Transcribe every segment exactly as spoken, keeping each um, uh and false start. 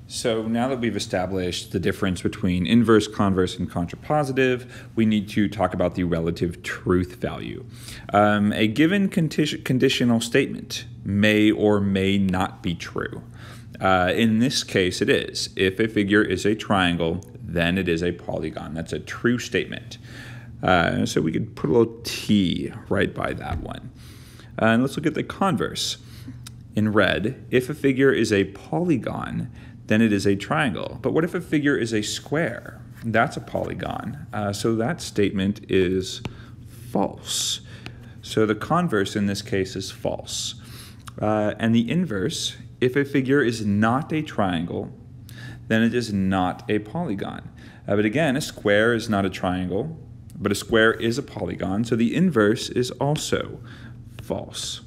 So now that we've established the difference between inverse, converse, and contrapositive, we need to talk about the relative truth value. Um, a given condi- conditional statement may or may not be true. Uh, in this case, it is. If a figure is a triangle, then it is a polygon. That's a true statement. Uh, so we could put a little T right by that one. Uh, and let's look at the converse. In red, if a figure is a polygon, then it is a triangle. But what if a figure is a square? That's a polygon. Uh, so that statement is false. So the converse in this case is false. Uh, and the inverse, if a figure is not a triangle, then it is not a polygon. Uh, but again, a square is not a triangle, but a square is a polygon. So the inverse is also false.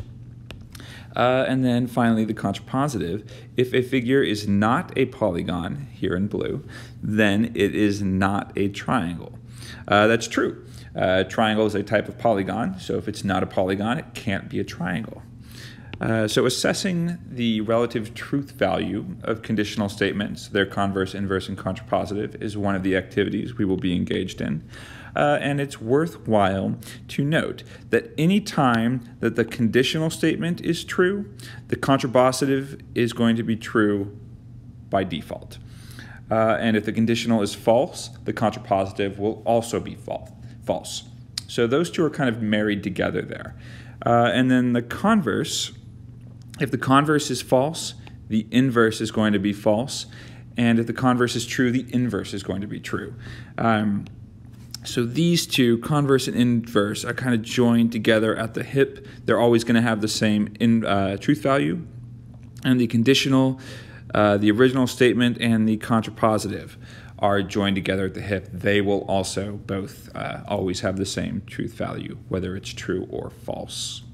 Uh, and then finally, the contrapositive. If a figure is not a polygon, here in blue, then it is not a triangle. Uh, that's true. Uh, triangle is a type of polygon, so if it's not a polygon, it can't be a triangle. Uh, so assessing the relative truth value of conditional statements, their converse, inverse, and contrapositive, is one of the activities we will be engaged in. Uh, and it's worthwhile to note that any time that the conditional statement is true, the contrapositive is going to be true by default. Uh, and if the conditional is false, the contrapositive will also be false. So those two are kind of married together there. Uh, and then the converse, if the converse is false, the inverse is going to be false. And if the converse is true, the inverse is going to be true. Um, So these two, converse and inverse, are kind of joined together at the hip. They're always going to have the same in, uh, truth value. And the conditional, uh, the original statement, and the contrapositive are joined together at the hip. They will also both uh, always have the same truth value, whether it's true or false.